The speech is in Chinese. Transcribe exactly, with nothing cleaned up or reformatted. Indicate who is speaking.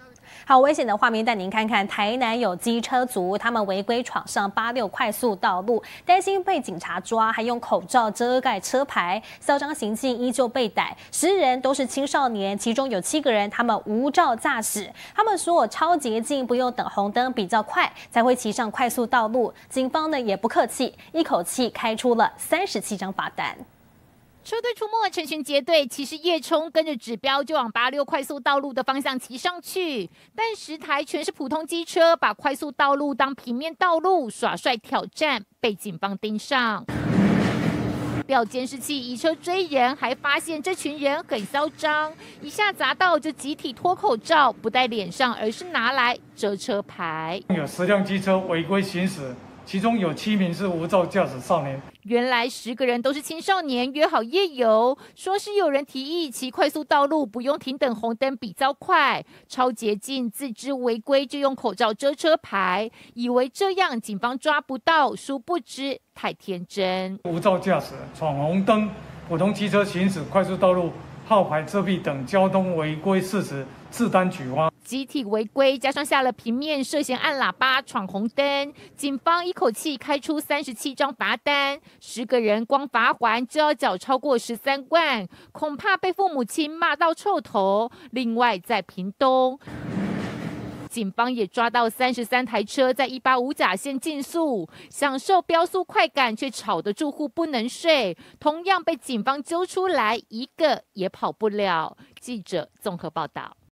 Speaker 1: 好危险的画面，带您看看台南有机车族，他们违规闯上八六快速道路，担心被警察抓，还用口罩遮盖车牌，嚣张行径依旧被逮。十人都是青少年，其中有七个人他们无照驾驶。他们说超捷径，不用等红灯比较快才会骑上快速道路。警方呢也不客气，一口气开出了三十七张罚单。
Speaker 2: 车队出没，成群结队，骑士夜冲，跟着指标就往八六快速道路的方向骑上去。但十台全是普通机车，把快速道路当平面道路，耍帅挑战，被警方盯上。调监视器移车追人，还发现这群人很嚣张，一下砸到就集体脱口罩，不戴脸上，而是拿来遮车牌。
Speaker 3: 有十辆机车违规行驶。 其中有七名是无照驾驶少年。
Speaker 2: 原来十个人都是青少年，约好夜游，说是有人提议骑快速道路不用停等红灯比较快，超捷径，自知违规就用口罩遮车牌，以为这样警方抓不到，殊不知太天真。
Speaker 3: 无照驾驶、闯红灯、普通机车行驶快速道路、号牌遮蔽等交通违规事实，自担举发。
Speaker 2: 集体违规，加上下了平面涉嫌按喇叭、闯红灯，警方一口气开出三十七张罚单，十个人光罚锾就要缴超过十三万，恐怕被父母亲骂到臭头。另外，在屏东，警方也抓到三十三台车在一八五甲线竞速，享受飙速快感，却吵得住户不能睡，同样被警方揪出来，一个也跑不了。记者综合报道。